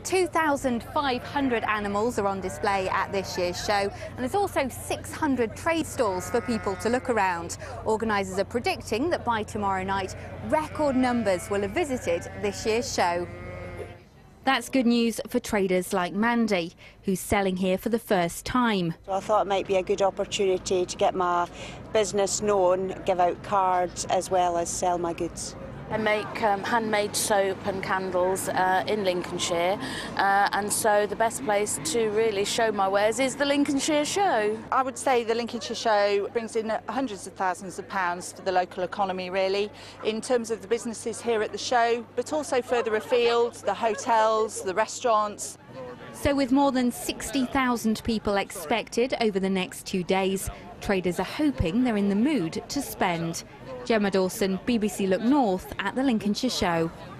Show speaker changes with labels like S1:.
S1: 2,500 animals are on display at this year's show, and there's also 600 trade stalls for people to look around. Organisers are predicting that by tomorrow night, record numbers will have visited this year's show. That's good news for traders like Mandy, who's selling here for the first time.
S2: So I thought it might be a good opportunity to get my business known, give out cards as well as sell my goods.
S3: I make handmade soap and candles in Lincolnshire, and so the best place to really show my wares is the Lincolnshire Show.
S4: I would say the Lincolnshire Show brings in hundreds of thousands of pounds for the local economy, really, in terms of the businesses here at the show, but also further afield, the hotels, the restaurants.
S1: So with more than 60,000 people expected over the next 2 days, traders are hoping they're in the mood to spend. Gemma Dawson, BBC Look North at the Lincolnshire Show.